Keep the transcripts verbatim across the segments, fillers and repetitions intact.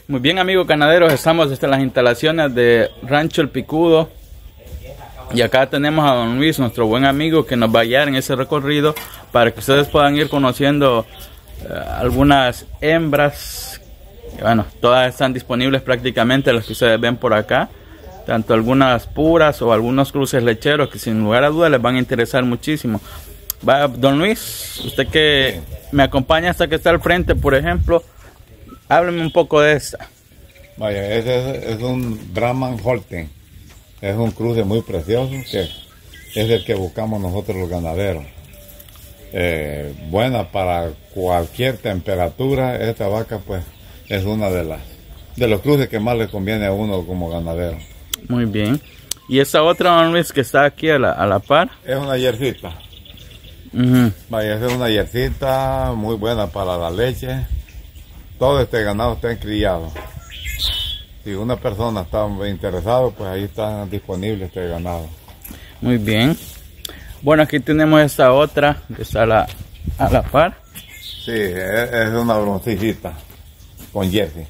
Muy bien, amigos ganaderos, estamos desde las instalaciones de Rancho El Picudo y acá tenemos a don Luis, nuestro buen amigo, que nos va a guiar en ese recorrido para que ustedes puedan ir conociendo uh, algunas hembras. Bueno, todas están disponibles prácticamente, las que ustedes ven por acá, tanto algunas puras o algunos cruces lecheros que sin lugar a dudas les van a interesar muchísimo. Va, don Luis, usted que me acompaña hasta que está al frente, por ejemplo, hábleme un poco de esta. Vaya, ese es, es un Brahman Holstein. Es un cruce muy precioso que es el que buscamos nosotros los ganaderos. Eh, buena para cualquier temperatura. Esta vaca pues es una de las de los cruces que más le conviene a uno como ganadero. Muy bien. Y esa otra, don Luis, que está aquí a la, a la par. Es una yersita. Uh-huh. Vaya, es una yersita muy buena para la leche. Todo este ganado está criado. Si una persona está interesada, pues ahí está disponible este ganado. Muy bien. Bueno, aquí tenemos esta otra que está a la, a la par. Sí, es, es una broncicita con jersey.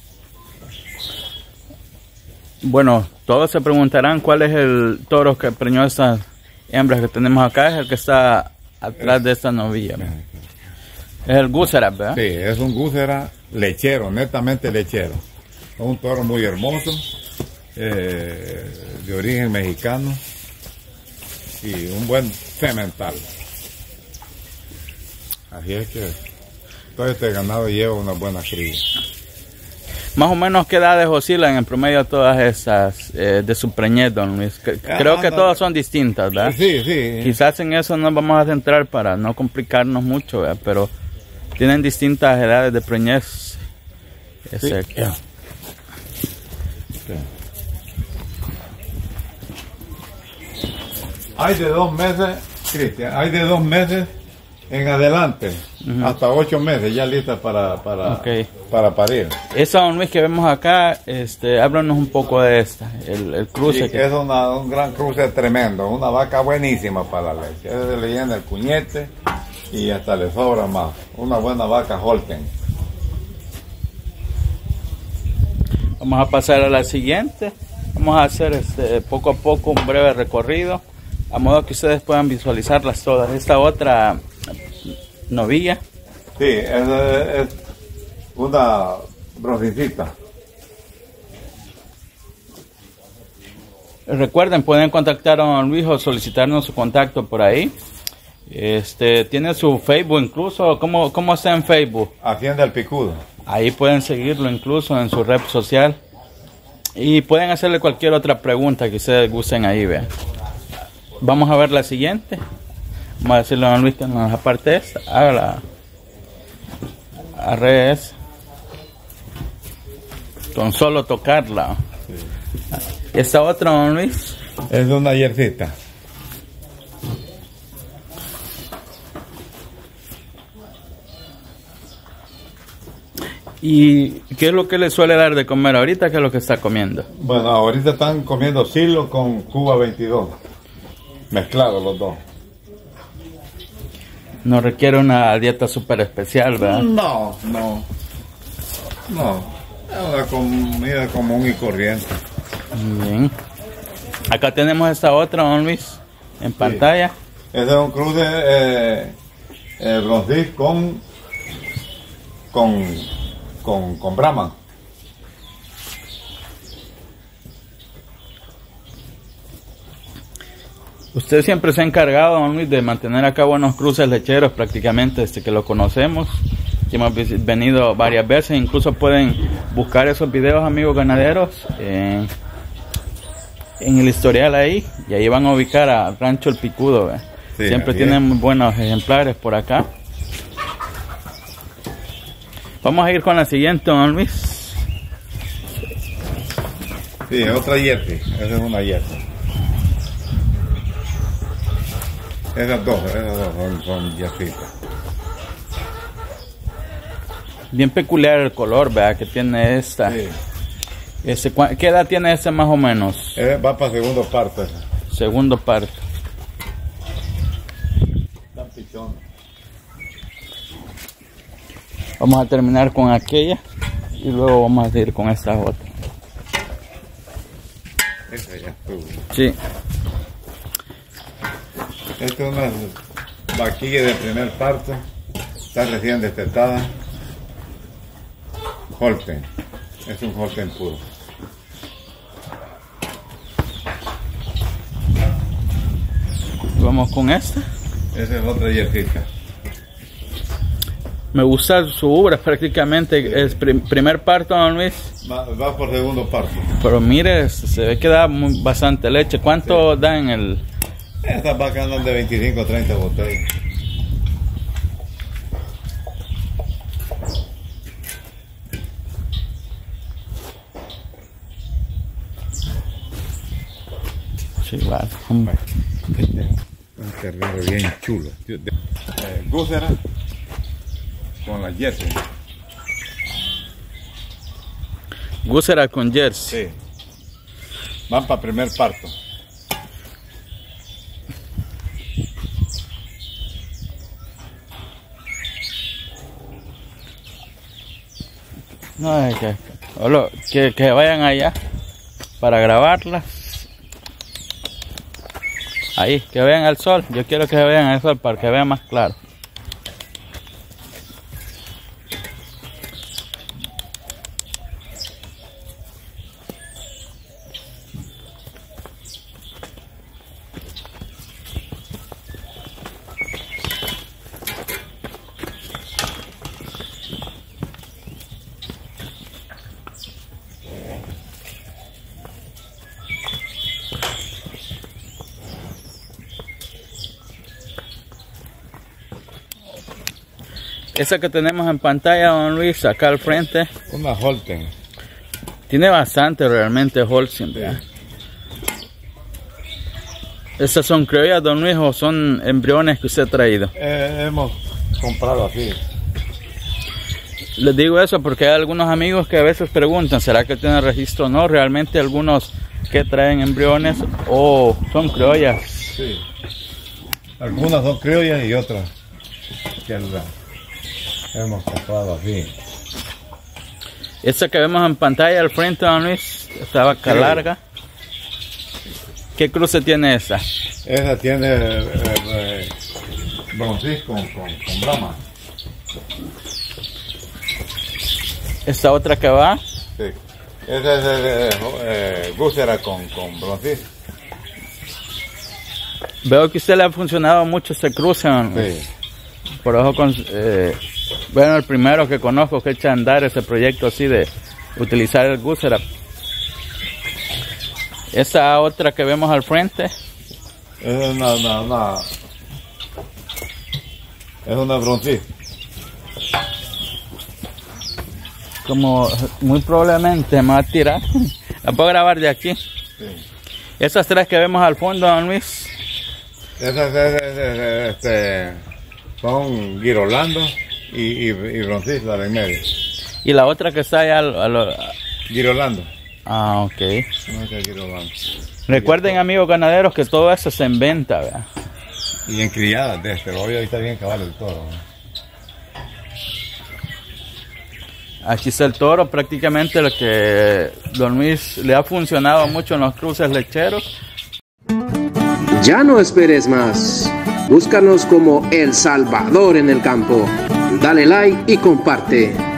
Bueno, todos se preguntarán cuál es el toro que preñó estas hembras que tenemos acá. Es el que está atrás de esta novilla. Es el Gúsera, ¿verdad? Sí, es un Gúsera lechero, netamente lechero. Es un toro muy hermoso, eh, de origen mexicano y un buen semental. Así es que todo este ganado lleva una buena cría. Más o menos, ¿qué edades oscilan en promedio todas esas eh, de su preñez, don Luis? Creo que todas son distintas, ¿verdad? Sí, sí. Quizás en eso nos vamos a centrar para no complicarnos mucho, ¿verdad? Pero tienen distintas edades de preñez. Sí. Yeah. Hay de dos meses, Cristian, hay de dos meses en adelante, uh-huh, hasta ocho meses ya listas para, para, okay, para parir. Esa, don Luis, que vemos acá, este, háblanos un poco de esta, el, el cruce. Sí, que es una, un gran cruce tremendo, una vaca buenísima para la leche. Se le llena el cuñete y hasta le sobra más. Una buena vaca Holstein. Vamos a pasar a la siguiente. Vamos a hacer este, poco a poco un breve recorrido, a modo que ustedes puedan visualizarlas todas. Esta otra novilla. Sí, es, es una broncicita. Recuerden, pueden contactar a don Luis o solicitarnos su contacto por ahí. Este, tiene su Facebook incluso. ¿Cómo, cómo está en Facebook? Hacienda El Picudo. Ahí pueden seguirlo incluso en su red social. Y pueden hacerle cualquier otra pregunta que ustedes gusten ahí, vean. Vamos a ver la siguiente. Vamos a decirle a don Luis que nos aparte esta. Hágala. Arre esa. Con solo tocarla. Sí. Esta otra, don Luis. Es una yersita. ¿Y qué es lo que le suele dar de comer ahorita? ¿Qué es lo que está comiendo? Bueno, ahorita están comiendo silo con Cuba veintidós. Mezclados los dos. No requiere una dieta súper especial, ¿verdad? No, no. No. Es una comida común y corriente. Muy bien. Acá tenemos esta otra, don Luis, en pantalla. Sí. Ese es un cruce eh, eh, broncis con con con con Brahman. Usted siempre se ha encargado, don Luis, de mantener a cabo buenos cruces lecheros prácticamente desde que lo conocemos. Que hemos venido varias veces, incluso pueden buscar esos videos, amigos ganaderos, eh, en el historial ahí, y ahí van a ubicar a Rancho El Picudo. Sí, siempre tienen muy buenos ejemplares por acá. Vamos a ir con la siguiente, don Luis. Sí, otra yersey. Esa es una yersey. Esas dos, esas dos son, son yersitas. Bien peculiar el color, ¿verdad? Que tiene esta. Sí. Ese, ¿qué edad tiene este más o menos? Eh, va para segundo parto. Segundo parto. Tan pichón. Vamos a terminar con aquella. Y luego vamos a seguir con esta otra. Esa ya estuvo. Sí. Esta es una vaquilla de primer parto. Está recién destetada. Holstein. Es un Holstein puro. Vamos con esta. Esa es otra yersita. Me gusta su ubra, prácticamente es prim primer parto, don Luis. Va, va por segundo parto. Pero mire, se ve que da muy, bastante leche. ¿Cuánto sí. da en el...? Estas vacas andan de veinticinco a treinta botellas. Sí, vale. Un cargado bien chulo. Eh, Gúsera con la jersey. Gúsera con jersey. Sí. Van para primer parto. No, es que, que, que vayan allá para grabarlas. Ahí, que vean el sol. Yo quiero que vean el sol para que vean más claro. Esa que tenemos en pantalla, don Luis, acá al frente. Una Holstein. Tiene bastante realmente Holstein. Sí. ¿Esas son criollas, don Luis, o son embriones que usted ha traído? Eh, hemos comprado así. Les digo eso porque hay algunos amigos que a veces preguntan, ¿será que tiene registro o no? Realmente algunos que traen embriones o son criollas. Sí. Algunas son criollas y otras que la hemos comprado así. Esta que vemos en pantalla al frente, don Luis, esta vaca sí. larga. ¿Qué cruce tiene esa? Esa tiene eh, eh, broncis con, con, con Brahma. ¿Esta otra que va? Sí. Esa es eh, eh, Gúsera con, con broncis. Veo que a usted le ha funcionado mucho este cruce, don Luis. Sí. Por eso, con, eh, bueno, el primero que conozco que echa a andar ese proyecto así de utilizar el Gúsera. Esa otra que vemos al frente. Es una, una, una es una broncis. Como muy probablemente me va a tirar. ¿La puedo grabar de aquí? Sí. Esas tres que vemos al fondo, don Luis. Esas este, son Girolando y, y, y broncis, la de en medio. Y la otra que está allá al, al, Girolando. Ah, ok. No es Girolando. Recuerden, amigos ganaderos, que todo eso se en venta, ¿verdad? Y en criadas de este, obvio ahí está bien cabal el toro, ¿no? Aquí está el toro, prácticamente lo que don Luis le ha funcionado mucho en los cruces lecheros. Ya no esperes más. Búscanos como El Salvador en el campo. Dale like y comparte.